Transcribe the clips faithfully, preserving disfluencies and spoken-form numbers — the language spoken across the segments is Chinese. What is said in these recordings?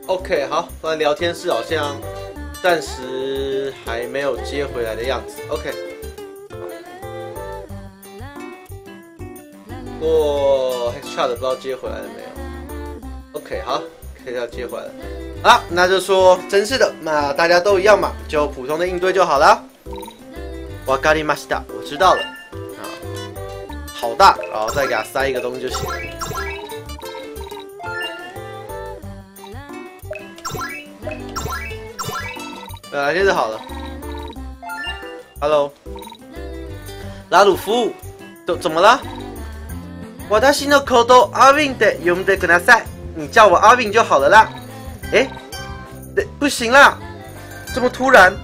OK， 好，不然聊天室好像暂时还没有接回来的样子。OK， 不过 Headshot 不知道接回来了没有 ？OK， 好，可以要接回来了。好，那就说真是的，那大家都一样嘛，就普通的应对就好了。わかりました，我知道了。啊，好大，然后再给它塞一个东西就行了。呃，现在好了。Hello， 拉鲁夫，怎怎么了？私のことアーウィンで呼んでください。你叫我阿敏就好了啦。哎，不行啦，这么突然。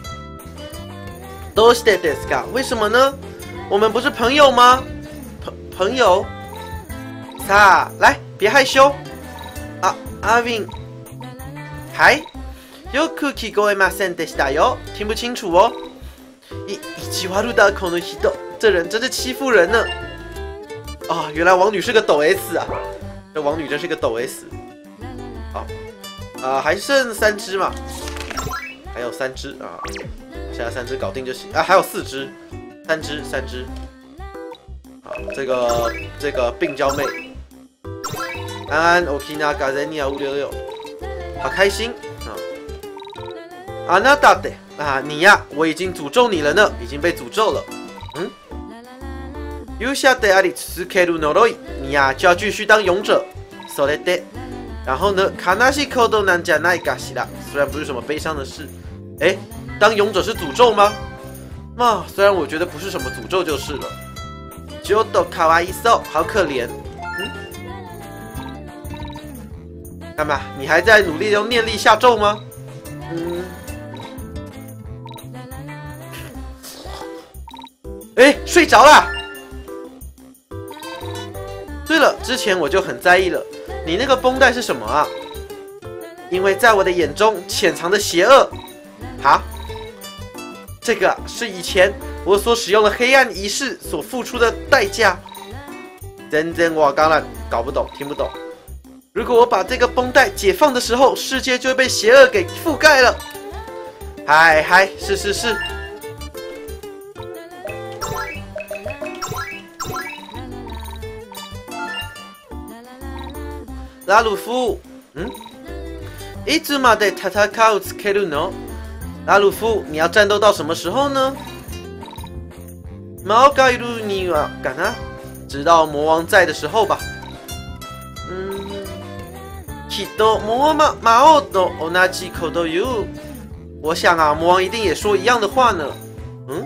どうしてですか？为什么呢？我们不是朋友吗？朋朋友。さあ，来，别害羞。啊，阿敏，嗨。よく聞こえませんでしたよ，听不清楚哦。意地悪だこの人，这人真是欺负人呢。啊、哦，原来王女是个抖 S 啊，这王女真是个抖 S。好，啊、呃，还剩三只嘛，还有三只啊，现在三只搞定就行啊，还有四只，三只三只。好，这个这个病娇妹，安安 Okinaga Zenia 五六六，好开心。啊，那大的啊，你呀，我已经诅咒你了呢，已经被诅咒了。嗯，勇者であり続ける呪い，你呀就要继续当勇者。それで，然后呢，悲しいことなんじゃないかしら。虽然不是什么悲伤的事，哎，当勇者是诅咒吗？嘛，虽然我觉得不是什么诅咒就是了。ちょっとかわいそう，好可怜。嗯，干嘛？你还在努力用念力下咒吗？嗯。哎，睡着了。对了，之前我就很在意了，你那个绷带是什么啊？因为在我的眼中潜藏着邪恶。哈，这个是以前我所使用的黑暗仪式所付出的代价。真真我刚才搞不懂，听不懂。如果我把这个绷带解放的时候，世界就会被邪恶给覆盖了。嗨嗨，是是是。拉鲁夫，嗯，いつまで戦うつけるの？拉鲁夫，你要战斗到什么时候呢？魔がいるにはかな？直到魔王在的时候吧。嗯，きっと魔魔魔王と同じこと言う。我想啊，魔王一定也说一样的话呢。嗯。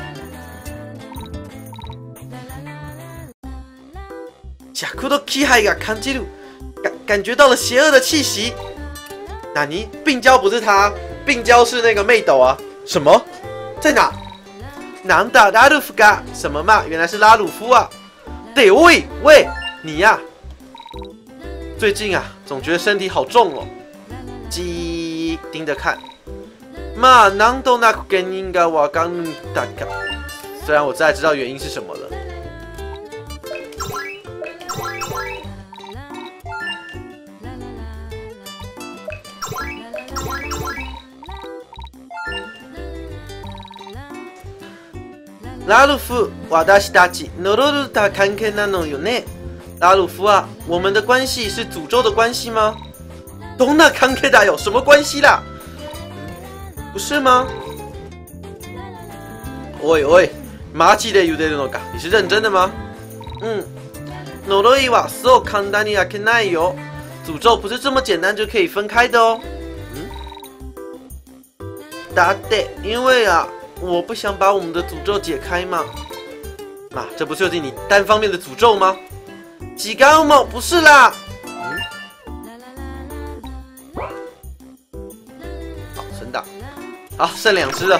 邪の気配が感じる。感感觉到了邪恶的气息。纳尼？病娇不是他，病娇是那个妹斗啊。什么？在哪？南达拉鲁夫嘎？什么嘛？原来是拉鲁夫啊！对，喂喂，你呀、啊，最近啊，总觉得身体好重哦。鸡盯着看。嘛，难道那个原因がわかんだか？虽然我大概知道原因是什么了。拉鲁夫，私たち呪われた関係なのよね。拉鲁夫啊，我们的关系是诅咒的关系吗？どんな関係だよ？什么关系啦？不是吗？喂喂，マジで言うてるのか？你是认真的吗？嗯，呪いはそう簡単に開けないよ。诅咒不是这么简单就可以分开的哦。嗯，だって因为啊。我不想把我们的诅咒解开嘛，嘛，这不就是你单方面的诅咒吗？几干吗？不是啦。嗯，好，存档。好，剩两只了，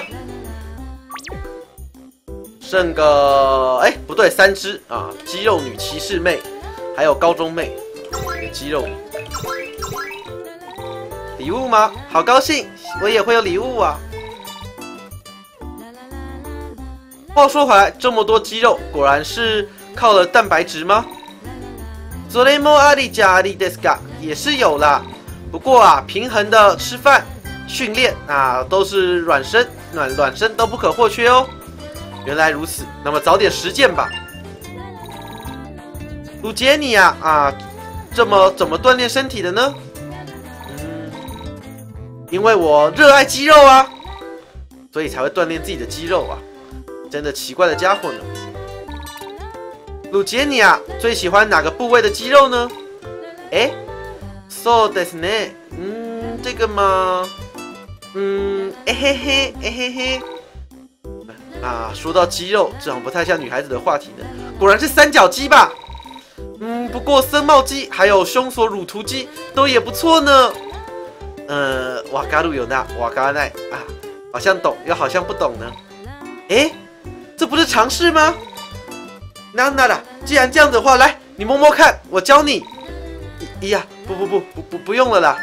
剩个哎不对，三只啊，肌肉女骑士妹，还有高中妹，一个肌肉女。礼物吗？好高兴，我也会有礼物啊。话说回来，这么多肌肉，果然是靠了蛋白质吗？それもありじゃありですか，也是有啦。不不过啊，平衡的吃饭、训练啊，都是软身、软软身都不可或缺哦。原来如此，那么早点实践吧。鲁杰尼啊啊，这么怎么锻炼身体的呢？嗯，因为我热爱肌肉啊，所以才会锻炼自己的肌肉啊。真的奇怪的家伙呢。鲁杰尼啊，最喜欢哪个部位的肌肉呢？哎 ，soですね，嗯，这个嘛，嗯，哎嘿嘿，哎嘿嘿。啊，说到肌肉，这好像不太像女孩子的话题呢。果然是三角肌吧？嗯，不过僧帽肌还有胸锁乳突肌都也不错呢。呃，瓦嘎鲁有那瓦嘎奈啊，好像懂又好像不懂呢。哎，这不是常识吗？那那啦，既然这样子的话，来，你摸摸看，我教你。咦呀，不不不不不不用了啦。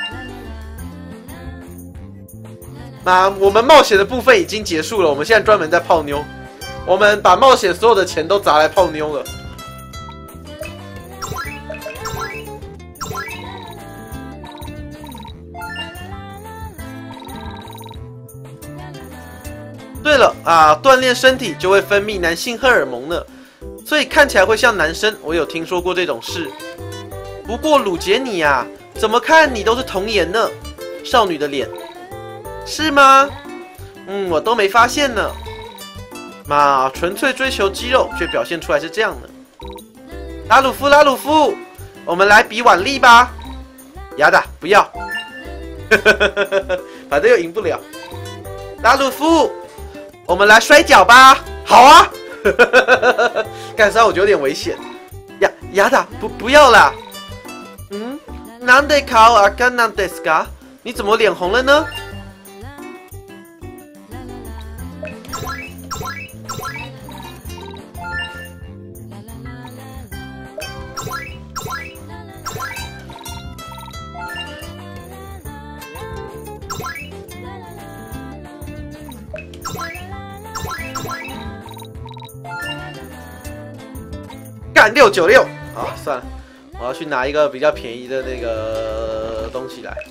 那我们冒险的部分已经结束了，我们现在专门在泡妞。我们把冒险所有的钱都砸来泡妞了。对了啊，锻炼身体就会分泌男性荷尔蒙呢，所以看起来会像男生。我有听说过这种事。不过鲁杰你啊，怎么看你都是童颜呢？少女的脸，是吗？嗯，我都没发现呢。嘛，纯粹追求肌肉，却表现出来是这样的。拉鲁夫，拉鲁夫，我们来比腕力吧。亚达，不要，反正又赢不了。拉鲁夫，我们来摔跤吧。好啊，干啥我觉得有点危险。亚亚达，不不要啦。嗯，なんで顔赤なんですか？你怎么脸红了呢？干六九六啊！算了，我要去拿一个比较便宜的那个东西来。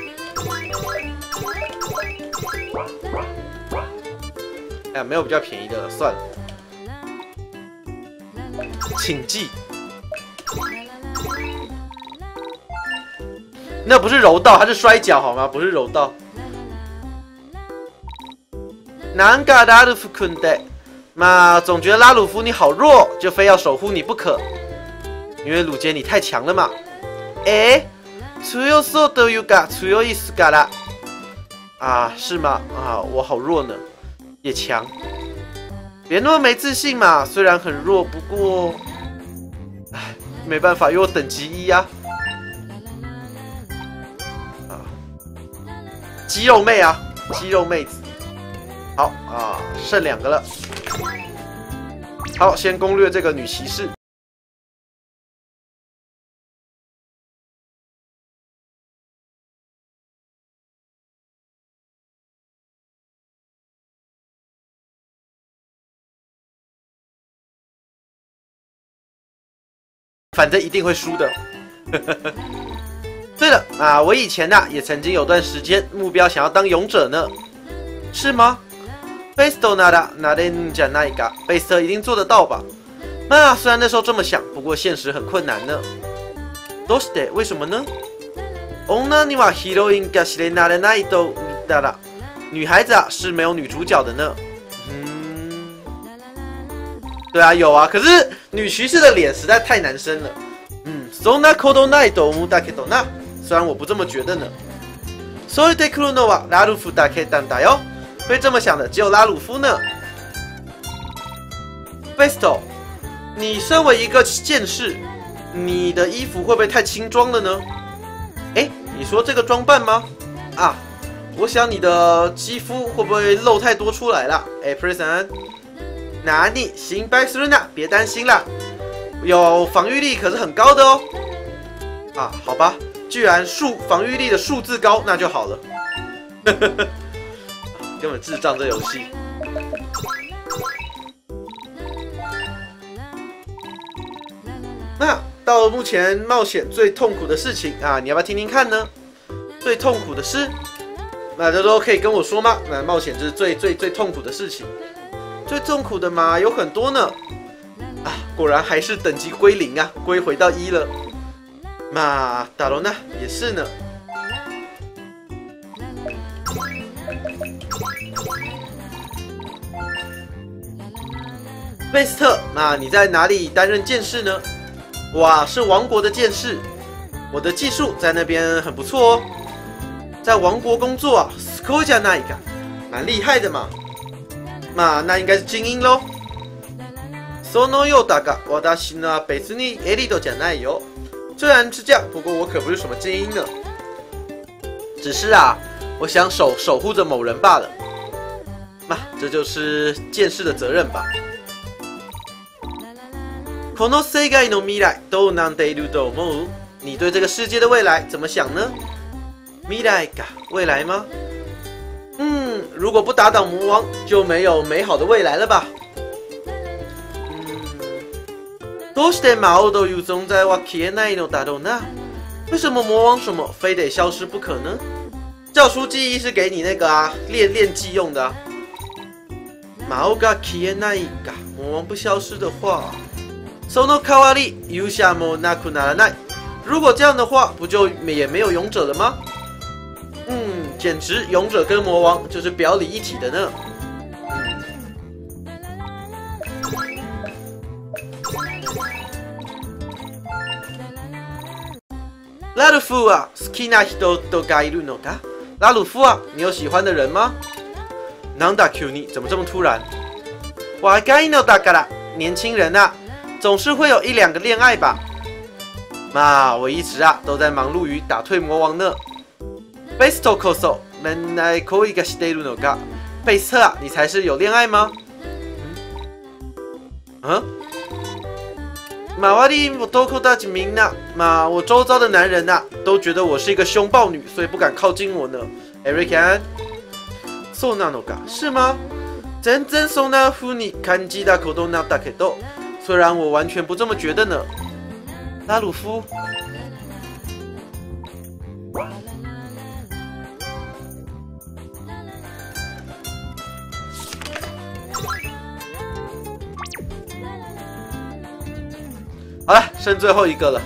哎呀，没有比较便宜的了，算了。请记，那不是柔道，它是摔跤好吗？不是柔道。南嘎拉鲁夫坤的。嘛，总觉得拉鲁夫你好弱，就非要守护你不可。因为鲁杰你太强了嘛。哎，強そうというか強いですから。啊，是吗？啊，我好弱呢，也强。别那么没自信嘛，虽然很弱，不过，哎，没办法，因为我等级一呀。啊，肌肉妹啊，肌肉妹子。好啊，剩两个了。好，先攻略这个女骑士。反正一定会输的。对了啊，我以前呐、啊、也曾经有段时间目标想要当勇者呢，是吗？贝斯特那的那的加那一个，贝斯特一定做得到吧？啊，虽然那时候这么想，不过现实很困难呢。どうして？为什么呢？女にはヒロインが知れないないと見たら，女孩子啊是没有女主角的呢。嗯，对啊，有啊，可是女骑士的脸实在太男生了。嗯，そんなことないと思うだけどな。虽然我不这么觉得呢。そう言ってくるのはラルフだけなんだよ。会这么想的只有拉鲁夫呢。Besto， 你身为一个剑士，你的衣服会不会太轻装了呢？哎，你说这个装扮吗？啊，我想你的肌肤会不会露太多出来了？哎 ，Prison， 哪里行白斯伦娜，别担心啦，有防御力可是很高的哦。啊，好吧，居然数防御力的数字高，那就好了。根本智障这游戏。那到目前冒险最痛苦的事情啊，你要不要听听看呢？ 最痛苦的事，那这都可以跟我说吗？那冒险就是最最最痛苦的事情。最痛苦的嘛有很多呢。啊，果然还是等级归零啊，归回到一了。嘛，达罗娜也是呢。贝斯特，那你在哪里担任剑士呢？哇，是王国的剑士，我的技术在那边很不错哦。在王国工作啊，すごいじゃないか，蛮厉害的嘛。嘛，那应该是精英喽。そのようだが、私は別にエリートじゃないよ。虽然是这样，不过我可不是什么精英呢。只是啊，我想守守护着某人罢了。嘛，这就是剑士的责任吧。この世界の未来どうなっていると思う？你对这个世界的未来怎么想呢？未来か，未来吗？嗯，如果不打倒魔王，就没有美好的未来了吧？どうして魔王という存在は消えないのだろうな？为什么魔王什么非得消失不可呢？教书记忆是给你那个啊练练技用的啊。魔王が消えないか，魔王不消失的话。その代わり勇者もなくならない。如果这样的话，不就也没有勇者了吗？嗯，简直勇者跟魔王就是表里一体的呢。拉鲁夫啊，好きな人とかいるのか？拉鲁夫啊，你有喜欢的人吗？なんだ急に，怎么这么突然？若いのだから，年轻人啊。总是会有一两个恋爱吧。嘛，我一直啊都在忙碌于打退魔王呢。贝斯特こそ恋愛恋がしているのか？贝斯特啊，你才是有恋爱吗？嗯？周りの男たちみんな，嘛，我周遭的男人呐、啊，都觉得我是一个凶暴女，所以不敢靠近我呢。Erican， そうなのか？是吗？全然そんな風に感じたことなかったけど。虽然我完全不这么觉得呢，拉鲁夫。好了，剩最后一个了，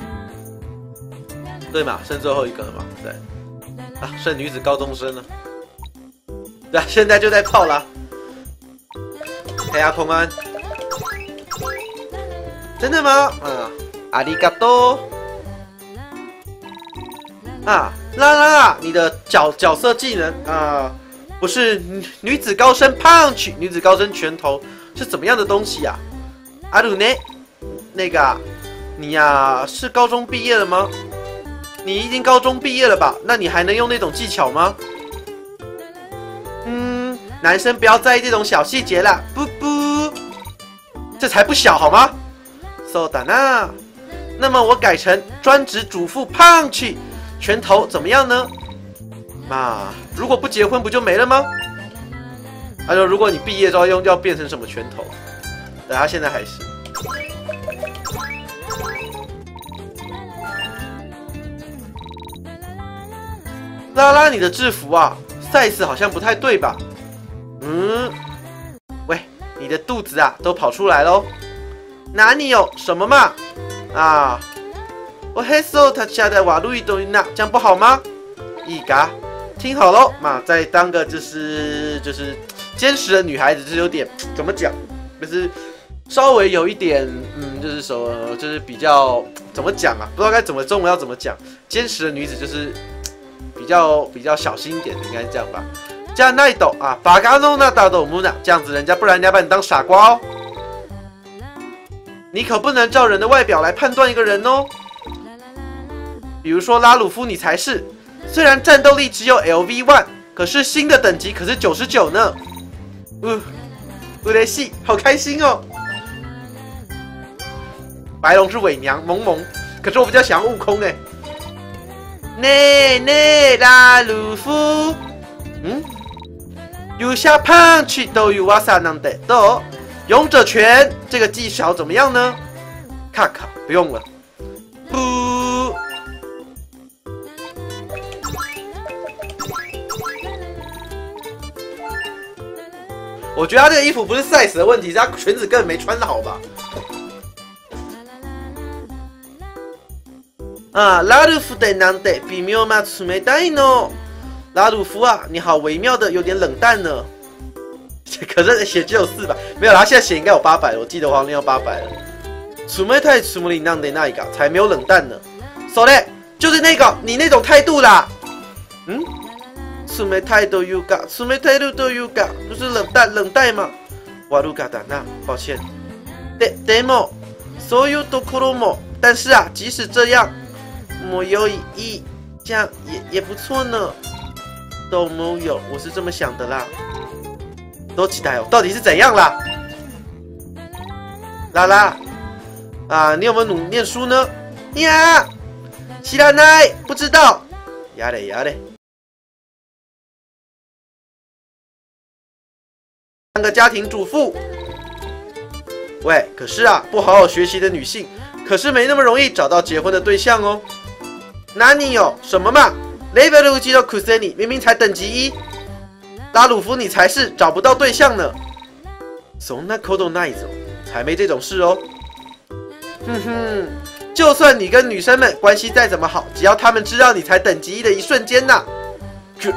对嘛？剩最后一个了嘛？对，啊，剩女子高中生了，对、啊，现在就在泡了。黑亚空安。真的吗？啊，阿里嘎多啊，啦啦啦！你的角角色技能啊，不是女子高深 punch， 女子高深拳头是怎么样的东西呀、啊？阿鲁呢？那个、啊，你呀、啊、是高中毕业了吗？你已经高中毕业了吧？那你还能用那种技巧吗？嗯，男生不要在意这种小细节啦，不不，这才不小好吗？そうだな。那么我改成专职主妇 punch 拳头怎么样呢？嘛，如果不结婚不就没了吗？他说如果你毕业之后用要变成什么拳头？对，他现在还是。拉拉，你的制服啊 ，size 好像不太对吧？嗯，喂，你的肚子啊都跑出来喽。哪里有什么嘛？啊，我黑手他下在瓦路易东那，这样不好吗？一嘎，听好喽嘛，再当个就是就是坚实的女孩子，就是有点怎么讲，就是稍微有一点嗯，就是说就是比较怎么讲啊？不知道该怎么中文要怎么讲。坚实的女子就是比较比较小心一点的，应该是这样吧？加奈斗啊，巴嘎诺那大斗木那，这样子人家不然人家把你当傻瓜哦。你可不能照人的外表来判断一个人哦。比如说拉鲁夫，你才是。虽然战斗力只有 L V 一，可是新的等级可是九十九呢。嗯，乌雷西，好开心哦。白龙是伪娘，萌萌。可是我比较想要悟空哎。内内拉鲁夫，嗯，有下 punch 都有瓦萨能得到。勇者拳这个技巧怎么样呢？卡卡不用了。不， 我觉得他这个衣服不是 size 的问题，是他裙子根本没穿好吧？啊，拉鲁夫的难得比妙嘛出没带呢。拉鲁夫啊，你好微妙的有点冷淡呢。可是写只有四百，没有啦，现在写应该有八百了，我记得我好像要八百了。出没太出没里难得那一个才没有冷淡呢。so 嘞，就是那个你那种态度啦。嗯。出没态度有个，出没态度都有个，不是冷淡冷淡吗？瓦鲁嘎达那，抱歉。ででも、そういうところも，但是啊，即使这样，も有一这样也也不错呢。都没有，我是这么想的啦。都期待哦，到底是怎样啦？拉拉，啊，你有没有努念书呢？呀，知らない，不知道。呀嘞呀嘞。当个家庭主妇，喂，可是啊，不好好学习的女性，可是没那么容易找到结婚的对象哦。哪里有什么嘛 ？Level 一的 Kuseni 明明才等级一，拉鲁夫你才是找不到对象呢。そんなことないぞ，才没这种事哦。哼哼，就算你跟女生们关系再怎么好，只要她们知道你才等级一的一瞬间呐，就。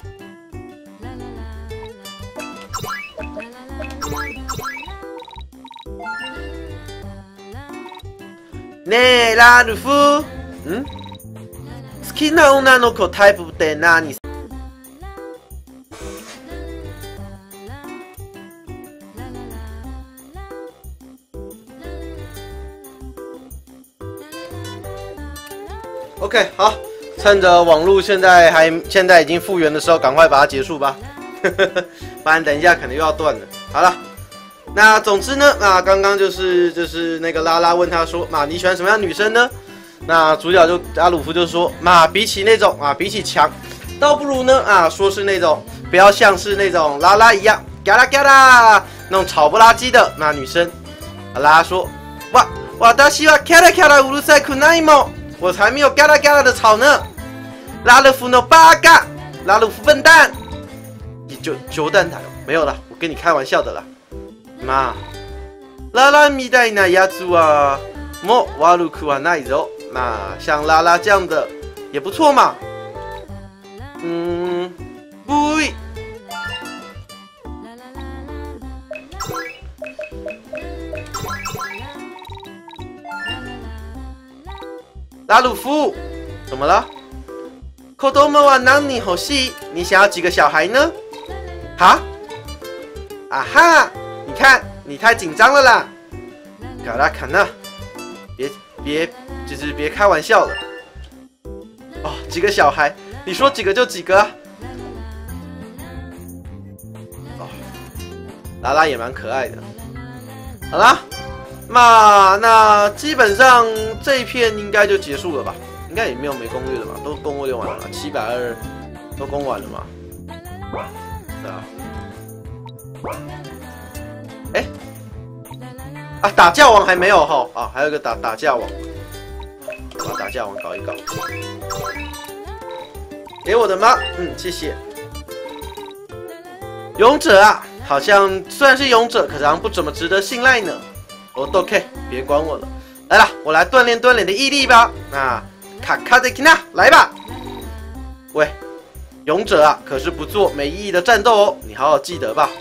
ねえ、ラルフ。ん？好きな女の子タイプって何？OK， 好，趁着网络现在还现在已经复原的时候，赶快把它结束吧，不然等一下可能又要断了。好了。那总之呢，那刚刚就是就是那个拉拉问他说，嘛，你喜欢什么样的女生呢？那主角就阿鲁夫就说，嘛，比起那种啊，比起强，倒不如呢啊，说是那种不要像是那种拉拉一样，嘎啦嘎啦那种吵不拉几的那女生。拉拉说，哇，我的希望嘎啦嘎啦乌鲁塞库奈莫，我才没有嘎啦嘎啦的吵呢。拉鲁夫诺八嘎，拉鲁夫笨蛋，你就冗談だよ，没有了，我跟你开玩笑的啦。まあ、拉拉みたいなやつはもう悪くはないぞ。那像拉拉这样的也不错嘛。嗯，不。拉鲁夫，怎么了？子供は何人欲しい？你想要几个小孩呢？哈？啊哈！你看，你太紧张了啦！卡拉卡纳，别别，就是别开玩笑了。哦，几个小孩，你说几个就几个啊。哦，拉拉也蛮可爱的。好啦，那那基本上这一片应该就结束了吧？应该也没有没攻略的吧？都攻略完了嘛？七百二都攻完了嘛？对啊。哎，啊，打架王还没有哈啊，还有一个打打架王，把打架王搞一搞。给我的吗？嗯，谢谢。勇者啊，好像虽然是勇者，可是好像不怎么值得信赖呢。哦 ，OK， 别管我了。来啦，我来锻炼锻炼的毅力吧。啊，卡卡的 Kina， 来吧。喂，勇者啊，可是不做没意义的战斗哦，你好好记得吧。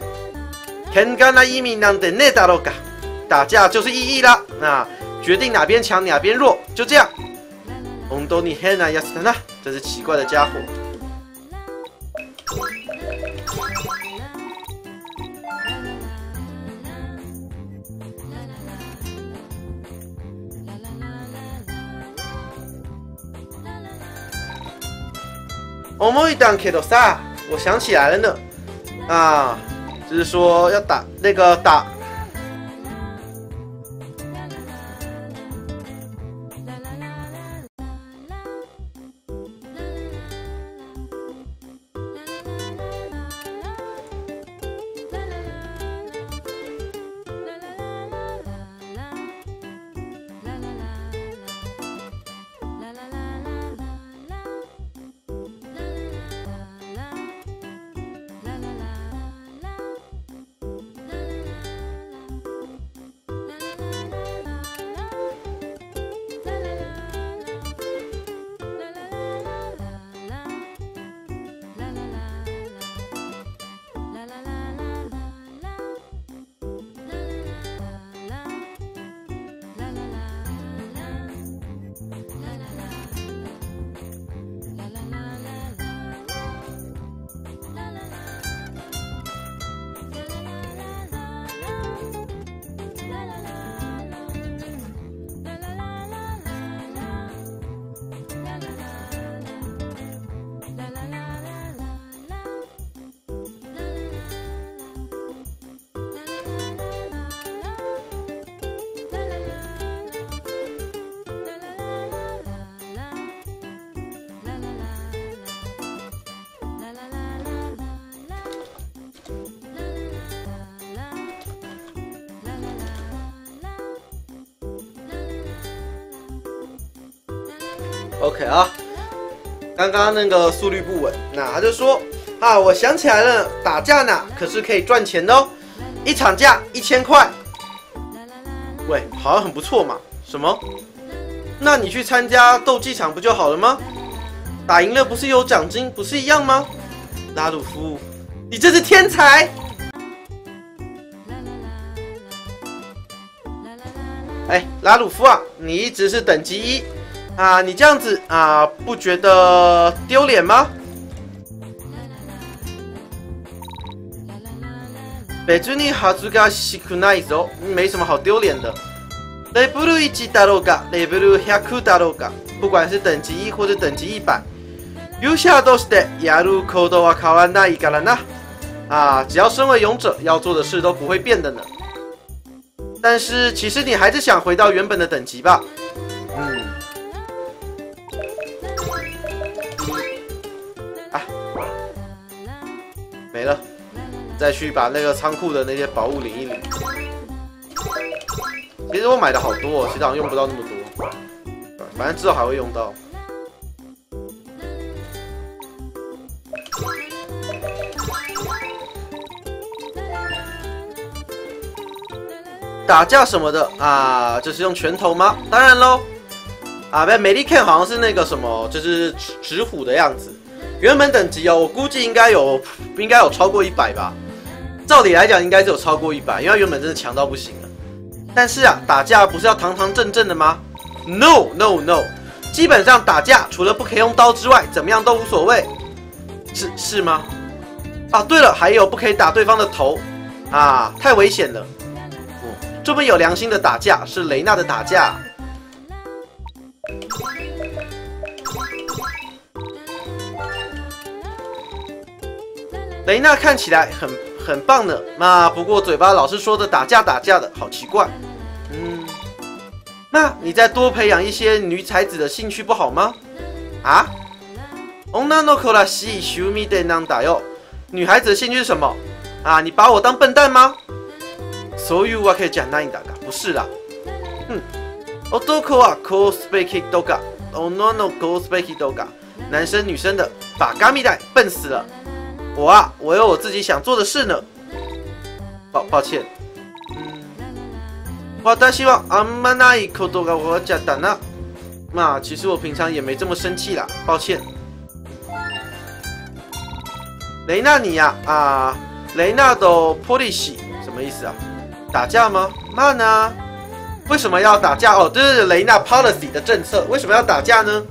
打架就是意义啦，那决定哪边强哪边弱，就这样。真是奇怪的家伙。思い出んけどさ，我想起来了呢，啊。就是说要打那个打， OK 啊，刚刚那个速率不稳，那他就说啊，我想起来了，打架呢可是可以赚钱的哦，一场架一千块。喂，好像很不错嘛。什么？那你去参加斗技场不就好了吗？打赢了不是有奖金，不是一样吗？拉鲁夫，你真是天才！哎，拉鲁夫啊，你一直是等级一啊，你这样子啊，不觉得丢脸吗？別に恥ずかしくないぞ，没什么好丢脸的。レベル一だろうか、レベル百だろうか，不管是等级一或者等级一百，勇者としてやる行動は変わらないからな。啊，只要身为勇者，要做的事都不会变的呢。但是其实你还是想回到原本的等级吧？嗯。啊，没了。再去把那个仓库的那些宝物领一领。其实我买的好多哦，其实好像用不到那么多，反正之后还会用到。打架什么的啊，就是用拳头吗？当然喽。啊，不，美丽 Ken 好像是那个什么，就是直虎的样子。原本等级哦，我估计应该有，应该有超过一百吧。照理来讲，应该是有超过一百，因为原本真的强到不行了。但是啊，打架不是要堂堂正正的吗 ？No No No， 基本上打架除了不可以用刀之外，怎么样都无所谓。是是吗？啊，对了，还有不可以打对方的头啊，太危险了。哦，这么有良心的打架是雷娜的打架。雷娜看起来很很棒呢，那不过嘴巴老是说的打架打架的，好奇怪。嗯，那你再多培养一些女才子的興趣不好吗？啊？女の子らしい趣味でなんだよ。女孩子的兴趣是什么？啊，你把我当笨蛋吗？そういうわけじゃないんだが，不是啦。嗯，男はこうすべきとか、女の子すべきとか，男生女生的，把嘎咪带笨死了。我啊，我有我自己想做的事呢。抱抱歉。私はあんまないことが終わっちゃったな。那其实我平常也没这么生气啦，抱歉。雷纳你呀啊，啊，雷纳的 policy 什么意思啊？打架吗？骂呢？为什么要打架？哦，这是雷纳 policy 的政策，为什么要打架呢？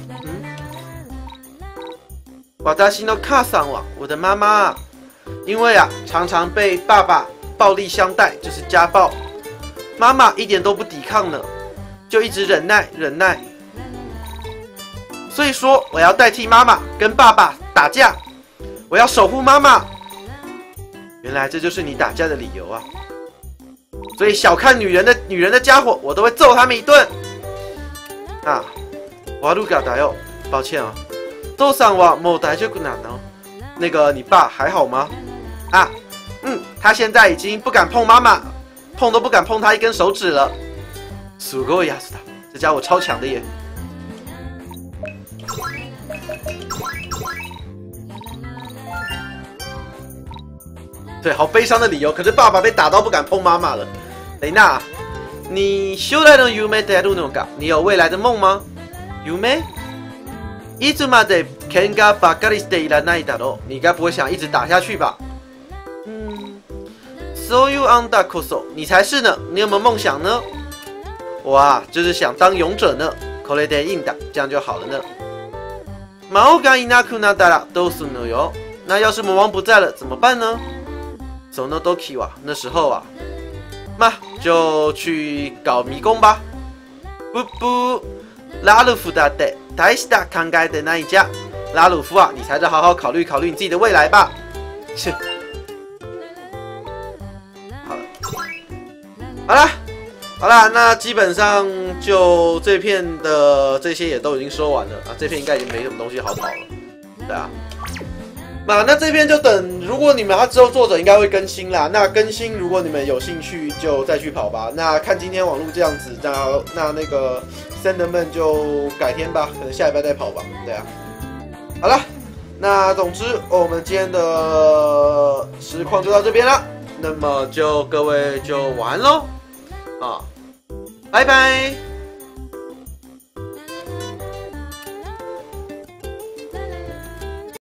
私の母さんは我的妈妈，因为啊常常被爸爸暴力相待，就是家暴，妈妈一点都不抵抗呢，就一直忍耐忍耐。所以说我要代替妈妈跟爸爸打架，我要守护妈妈。原来这就是你打架的理由啊！所以小看女人的女人的家伙，我都会揍他们一顿。啊，瓦鲁嘎达哟，抱歉啊。父さんはもう大丈夫なの？那个你爸还好吗？啊，嗯，他现在已经不敢碰妈妈，碰都不敢碰他一根手指了。すごいやつだ，这家伙超强的耶！对，好悲伤的理由，可是爸爸被打到不敢碰妈妈了。雷娜，你将来の夢ってあるのか？你有未来的梦吗？夢？いつまで喧嘩ばっかりしていらないだろう。你该不会想一直打下去吧？嗯，そういうあんたこそ，你才是呢。你有没有梦想呢？我啊，就是想当勇者呢。これでいいんだ，这样就好了呢。魔王がいなくなったらどうするのよ？那要是魔王不在了怎么办呢？その時は，那时候啊，那就去搞迷宫吧。不不，拉鲁夫だって大した考えてないじゃ。拉鲁夫啊，你才得好好考虑考虑你自己的未来吧。切，好了，好了，好了，那基本上就这片的这些也都已经说完了啊，这片应该已经没什么东西好跑了，对啊。那那这边就等，如果你们他之后作者应该会更新啦。那更新，如果你们有兴趣就再去跑吧。那看今天网络这样子，那那那个三能不能就改天吧，可能下礼拜再跑吧。对啊，好了，那总之我们今天的实况就到这边了，那么就各位就晚安喽，啊，拜拜。